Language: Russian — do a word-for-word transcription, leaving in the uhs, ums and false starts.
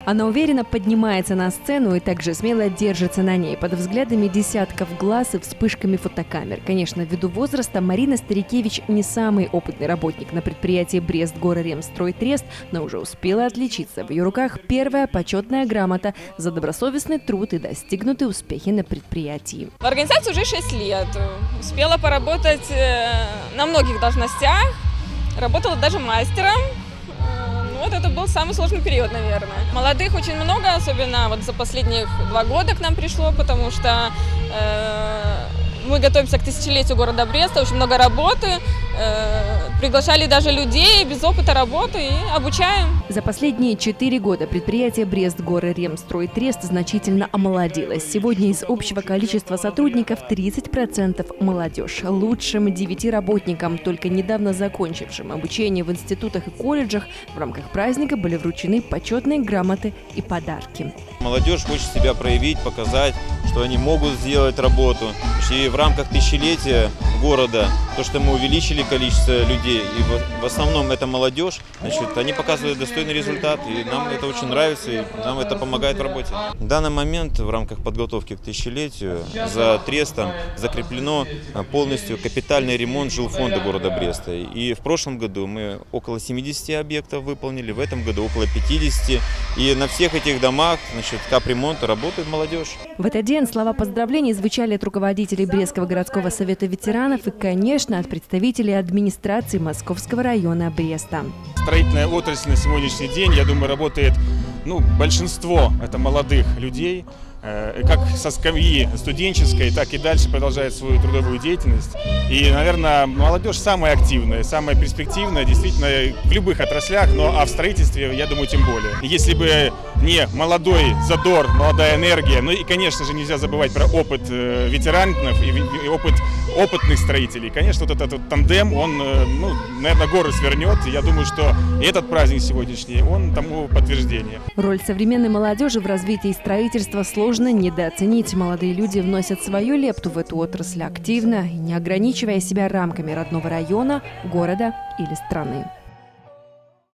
Она уверенно поднимается на сцену и также смело держится на ней под взглядами десятков глаз и вспышками фотокамер. Конечно, ввиду возраста Марина Старикевич не самый опытный работник на предприятии Брест-Горе-Ремстрой-Трест, но уже успела отличиться. В ее руках первая почетная грамота за добросовестный труд и достигнутые успехи на предприятии. В организации уже шесть лет. Успела поработать на многих должностях, работала даже мастером. Вот это был самый сложный период, наверное. Молодых очень много, особенно вот за последних два года к нам пришло, потому что э, мы готовимся к тысячелетию города Бреста, очень много работы. Э, приглашали даже людей без опыта работы и обучаем. За последние четыре года предприятие Брест-Горе-Ремстрой-Трест значительно омолодилось. Сегодня из общего количества сотрудников тридцать процентов молодежь. Лучшим девяти работникам, только недавно закончившим обучение в институтах и колледжах, в рамках праздника были вручены почетные грамоты и подарки. Молодежь хочет себя проявить, показать, что они могут сделать работу. И в рамках тысячелетия города, то, что мы увеличили количество людей, и в основном это молодежь, значит, они показывают достойный результат, и нам это очень нравится, и нам это помогает в работе. В данный момент в рамках подготовки к тысячелетию за Трестом закреплено полностью капитальный ремонт жилфонда города Бреста. И в прошлом году мы около семидесяти объектов выполнили, в этом году около пятидесяти. И на всех этих домах, значит, капремонта работает молодежь. В этот день слова поздравлений звучали от руководителей Брестского городского совета ветеранов и, конечно, от представителей администрации Московского района Бреста. Строительная отрасль на сегодняшний день, я думаю, работает, ну, большинство это молодых людей, как со скамьи студенческой, так и дальше продолжает свою трудовую деятельность. И, наверное, молодежь самая активная, самая перспективная, действительно, в любых отраслях, но а в строительстве, я думаю, тем более. Если бы не молодой задор, молодая энергия, ну и, конечно же, нельзя забывать про опыт ветеранов и опыт опытных строителей. Конечно, вот этот вот тандем, он, ну, наверное, горы свернет. Я думаю, что и этот праздник сегодняшний, он тому подтверждение. Роль современной молодежи в развитии строительства сложно недооценить. Молодые люди вносят свою лепту в эту отрасль активно, не ограничивая себя рамками родного района, города или страны.